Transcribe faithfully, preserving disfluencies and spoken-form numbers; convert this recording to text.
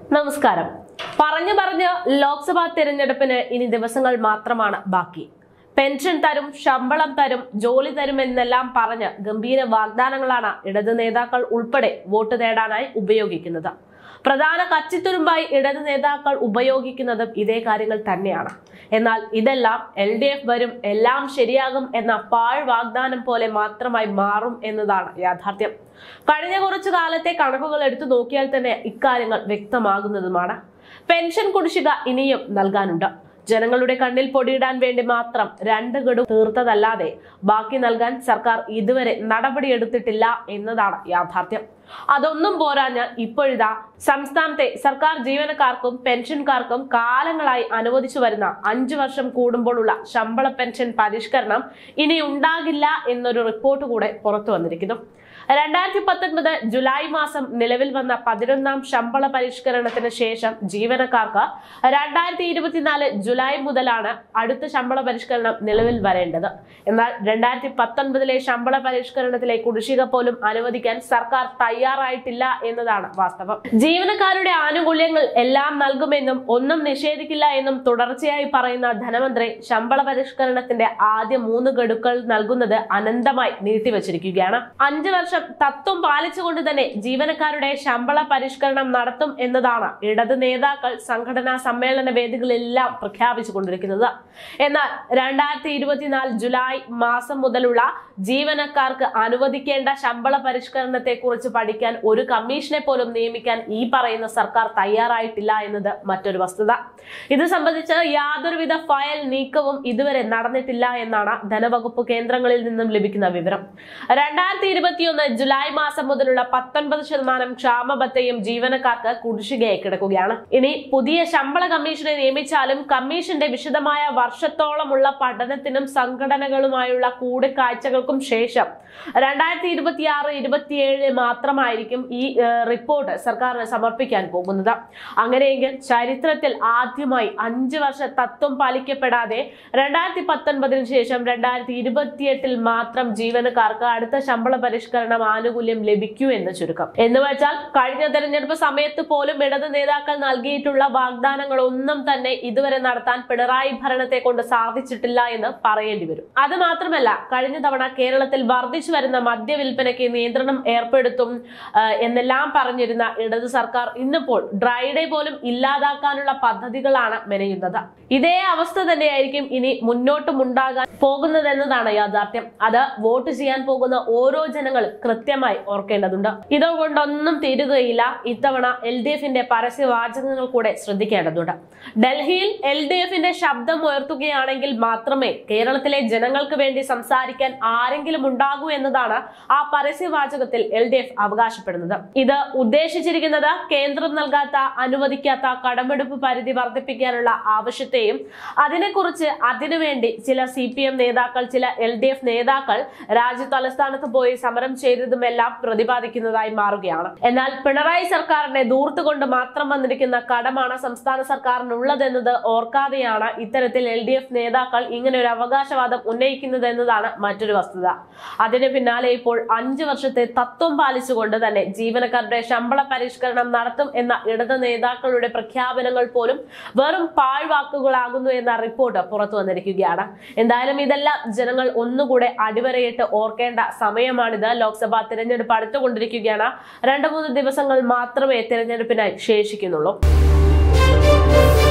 നമസ്കാരം. പറഞ്ഞു പറഞ്ഞ് ലോക്സഭാ തെരഞ്ഞെടുപ്പിന് ഇനി ദിവസങ്ങൾ മാത്രമാണ് ബാക്കി. പെൻഷൻ തരും, ശമ്പളം തരും, ജോലി തരും എന്നെല്ലാം പറഞ്ഞ് ഗംഭീര വാഗ്ദാനങ്ങളാണ് ഇടത് നേതാക്കൾ ഉൾപ്പെടെ വോട്ട് നേടാനായി ഉപയോഗിക്കുന്നത്. പ്രധാന കച്ചിത്തുരുമ്പായി ഇടത് നേതാക്കൾ ഉപയോഗിക്കുന്നതും ഇതേ കാര്യങ്ങൾ തന്നെയാണ്. എന്നാൽ ഇതെല്ലാം എൽ ഡി എഫ് വരും, എല്ലാം ശരിയാകും എന്ന പാഴ് വാഗ്ദാനം പോലെ മാത്രമായി മാറും എന്നതാണ് യാഥാർത്ഥ്യം. കഴിഞ്ഞ കുറച്ചു കാലത്തെ കണക്കുകൾ എടുത്തു നോക്കിയാൽ തന്നെ ഇക്കാര്യങ്ങൾ വ്യക്തമാകുന്നതുമാണ്. പെൻഷൻ കുടിശ്ശിക ഇനിയും നൽകാനുണ്ട്. ജനങ്ങളുടെ കണ്ണിൽ പൊടിയിടാൻ വേണ്ടി മാത്രം രണ്ട് ഗഡു തീർത്തതല്ലാതെ ബാക്കി നൽകാൻ സർക്കാർ ഇതുവരെ നടപടിയെടുത്തിട്ടില്ല എന്നതാണ് യാഥാർത്ഥ്യം. അതൊന്നും പോരാഞ്ഞ് ഇപ്പോഴിതാ സംസ്ഥാനത്തെ സർക്കാർ ജീവനക്കാർക്കും പെൻഷൻകാർക്കും കാലങ്ങളായി അനുവദിച്ചു വരുന്ന അഞ്ചു വർഷം കൂടുമ്പോഴുള്ള ശമ്പള പെൻഷൻ പരിഷ്കരണം ഇനി ഉണ്ടാകില്ല എന്നൊരു റിപ്പോർട്ട് കൂടെ പുറത്തു വന്നിരിക്കുന്നു. രണ്ടായിരത്തി പത്തൊൻപത് ജൂലൈ മാസം നിലവിൽ വന്ന പതിനൊന്നാം ശമ്പള പരിഷ്കരണത്തിന് ശേഷം ജീവനക്കാർക്ക് രണ്ടായിരത്തി ഇരുപത്തിനാല് ജൂലൈ മുതലാണ് അടുത്ത ശമ്പള പരിഷ്കരണം നിലവിൽ വരേണ്ടത്. എന്നാൽ രണ്ടായിരത്തി പത്തൊൻപതിലെ ശമ്പള പരിഷ്കരണത്തിലെ കുടിശ്ശിക പോലും അനുവദിക്കാൻ സർക്കാർ തയ്യാറായിട്ടില്ല എന്നതാണ് വാസ്തവം. ജീവനക്കാരുടെ ആനുകൂല്യങ്ങൾ എല്ലാം നൽകുമെന്നും ഒന്നും നിഷേധിക്കില്ല എന്നും തുടർച്ചയായി പറയുന്ന ധനമന്ത്രി ശമ്പള പരിഷ്കരണത്തിന്റെ ആദ്യ മൂന്ന് ഗഡുക്കൾ നൽകുന്നത് അനന്തമായി നീട്ടിവച്ചിരിക്കുകയാണ്. അഞ്ചു വർഷം തത്വം പാലിച്ചുകൊണ്ട് തന്നെ ജീവനക്കാരുടെ ശമ്പള പരിഷ്കരണം നടത്തും എന്നതാണ് ഇടത് നേതാക്കൾ സംഘടനാ സമ്മേളന വേദികളെല്ലാം പ്രഖ്യാപിച്ചുകൊണ്ടിരിക്കുന്നത്. എന്നാൽ രണ്ടായിരത്തി ഇരുപത്തിനാല് ജൂലൈ മാസം മുതലുള്ള ജീവനക്കാർക്ക് അനുവദിക്കേണ്ട ശമ്പള പരിഷ്കരണത്തെ കുറിച്ച് പഠിക്കാൻ ഒരു കമ്മീഷനെ പോലും നിയമിക്കാൻ ഈ പറയുന്ന സർക്കാർ തയ്യാറായിട്ടില്ല എന്നത് മറ്റൊരു വസ്തുത. ഇത് സംബന്ധിച്ച് യാതൊരുവിധ ഫയൽ നീക്കവും ഇതുവരെ നടന്നിട്ടില്ല എന്നാണ് ധനവകുപ്പ് കേന്ദ്രങ്ങളിൽ നിന്നും ലഭിക്കുന്ന വിവരം. രണ്ടായിരത്തി ഇരുപത്തിയൊന്ന് ജൂലൈ മാസം മുതലുള്ള പത്തൊൻപത് ശതമാനം ക്ഷാമബത്തയും ജീവനക്കാർക്ക് കുടിശ്ശികയായി കിടക്കുകയാണ്. ഇനി പുതിയ ശമ്പള കമ്മീഷനെ നിയമിച്ചാലും കമ്മീഷന്റെ വിശദമായ വർഷത്തോളമുള്ള പഠനത്തിനും സംഘടനകളുമായുള്ള കൂടിക്കാഴ്ചകൾക്കും ശേഷം രണ്ടായിരത്തി ഇരുപത്തി ആറ് ഇരുപത്തിയേഴില് മാത്രമായിരിക്കും ഈ റിപ്പോർട്ട് സർക്കാരിന് സമർപ്പിക്കാൻ പോകുന്നത്. അങ്ങനെയെങ്കിൽ ചരിത്രത്തിൽ ആദ്യമായി അഞ്ചു വർഷ തത്വം പാലിക്കപ്പെടാതെ രണ്ടായിരത്തി പത്തൊൻപതിന് ശേഷം രണ്ടായിരത്തി ഇരുപത്തിയെട്ടിൽ മാത്രം ജീവനക്കാർക്ക് അടുത്ത ശമ്പള പരിഷ്കരണം ആനുകൂല്യം ലഭിക്കൂ എന്ന് ചുരുക്കം. എന്ന് വെച്ചാൽ കഴിഞ്ഞ തെരഞ്ഞെടുപ്പ് സമയത്ത് പോലും ഇടത് നേതാക്കൾ നൽകിയിട്ടുള്ള വാഗ്ദാനങ്ങൾ ഒന്നും തന്നെ ഇതുവരെ നടത്താൻ പിണറായി ഭരണത്തെ കൊണ്ട് സാധിച്ചിട്ടില്ല എന്ന് പറയേണ്ടി വരും. അത് മാത്രമല്ല, കഴിഞ്ഞ തവണ കേരളത്തിൽ വർദ്ധിച്ചു വരുന്ന മദ്യവിൽപ്പനയ്ക്ക് നിയന്ത്രണം ഏർപ്പെടുത്തും എന്നെല്ലാം പറഞ്ഞിരുന്ന ഇടത് സർക്കാർ ഇന്നിപ്പോൾ ഡ്രൈ ഡേ പോലും ഇല്ലാതാക്കാനുള്ള പദ്ധതികളാണ് മെനയുന്നത്. ഇതേ അവസ്ഥ തന്നെയായിരിക്കും ഇനി മുന്നോട്ടും ഉണ്ടാകാൻ പോകുന്നതെന്നതാണ് യാഥാർത്ഥ്യം. അത് വോട്ട് ചെയ്യാൻ പോകുന്ന ഓരോ ജനങ്ങളും കൃത്യമായി ഓർക്കേണ്ടതുണ്ട്. ഇതുകൊണ്ടൊന്നും തീരുകയില്ല. ഇത്തവണ എൽ ഡി എഫിന്റെ പരസ്യവാചകങ്ങൾ കൂടെ ശ്രദ്ധിക്കേണ്ടതുണ്ട്. ഡൽഹിയിൽ എൽ ഡി എഫിന്റെ ശബ്ദം ഉയർത്തുകയാണെങ്കിൽ മാത്രമേ കേരളത്തിലെ ജനങ്ങൾക്ക് വേണ്ടി സംസാരിക്കാൻ ആരെങ്കിലും ഉണ്ടാകൂ എന്നതാണ് ആ പരസ്യവാചകത്തിൽ എൽ ഡി എഫ് അവകാശപ്പെടുന്നത്. ഇത് ഉദ്ദേശിച്ചിരിക്കുന്നത് കേന്ദ്രം നൽകാത്ത അനുവദിക്കാത്ത കടമെടുപ്പ് പരിധി വർദ്ധിപ്പിക്കാനുള്ള ആവശ്യത്തെയും അതിനെക്കുറിച്ച് അതിനുവേണ്ടി ചില സി പി എം നേതാക്കൾ ചില എൽ ഡി എഫ് നേതാക്കൾ രാജ്യ തലസ്ഥാനത്ത് പോയി സമരം ചെയ്തതുമെല്ലാം പ്രതിപാദിക്കുന്നതായി മാറുകയാണ്. എന്നാൽ പിണറായി സർക്കാരിനെ ദൂർത്തുകൊണ്ട് മാത്രം വന്നിരിക്കുന്ന കടമാണ് സംസ്ഥാന സർക്കാരിനുള്ളതെന്നത് ഓർക്കാതെയാണ് ഇത്തരത്തിൽ എൽ ഡി എഫ് നേതാക്കൾ ഇങ്ങനെ ഒരു അവകാശവാദം ഉന്നയിക്കുന്നത് എന്നതാണ് മറ്റൊരു വസ്തുത. അതിന് പിന്നാലെ ഇപ്പോൾ അഞ്ചു വർഷത്തെ തത്വം പാലിച്ചുകൊണ്ട് തന്നെ ജീവനക്കാരുടെ ശമ്പള പരിഷ്കരണം നടത്തും എന്ന ഇടത് നേതാക്കളുടെ പ്രഖ്യാപനങ്ങൾ പോലും വെറും പാഴ്വാക്കുകളാകുന്നു എന്ന റിപ്പോർട്ട് പുറത്തു വന്നിരിക്കുകയാണ്. എന്തായാലും ഇതെല്ലാം ജനങ്ങൾ ഒന്നുകൂടെ അടിവരയിട്ട് ഓർക്കേണ്ട സമയമാണിത്. ലോക്സഭാ തിരഞ്ഞെടുപ്പ് അടുത്തുകൊണ്ടിരിക്കുകയാണ്. രണ്ടു മൂന്ന് ദിവസങ്ങൾ മാത്രമേ തിരഞ്ഞെടുപ്പിനായി ശേഷിക്കുന്നുള്ളൂ.